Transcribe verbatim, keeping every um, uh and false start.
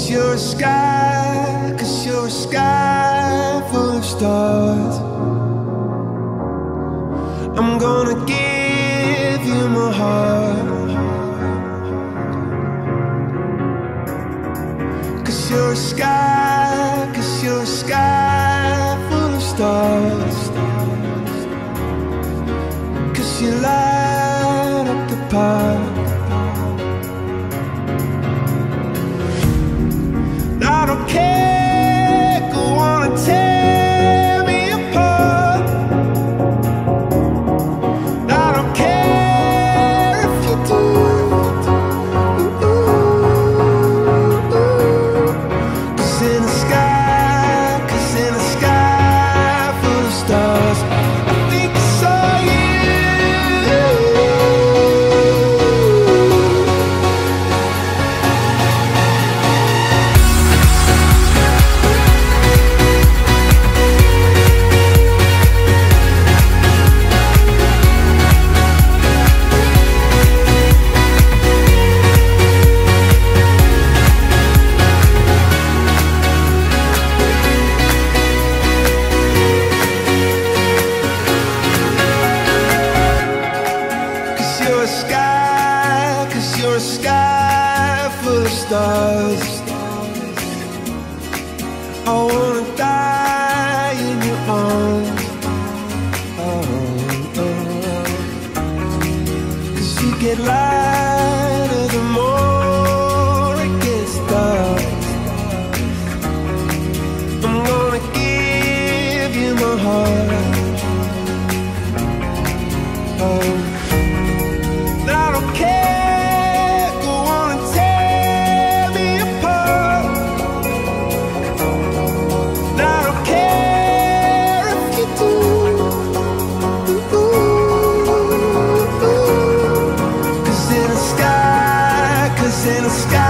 you're a sky, cause you're a sky full of stars. I'm gonna give you my heart, cause you're a sky, cause you're a sky full of stars. Cause you light up the park. I don't care, go on and tear me apart. I don't care if you do. Cause in the sky, cause in the sky full of stars, I think I saw you. You're a sky, cause you're a sky full of stars. I wanna die in your arms. Oh, oh. Cause you get lighter the more it gets dark. I'm gonna give you my heart. Oh, I don't care, go on and tear me apart. I don't care if you do. Cause in the sky, cause in the sky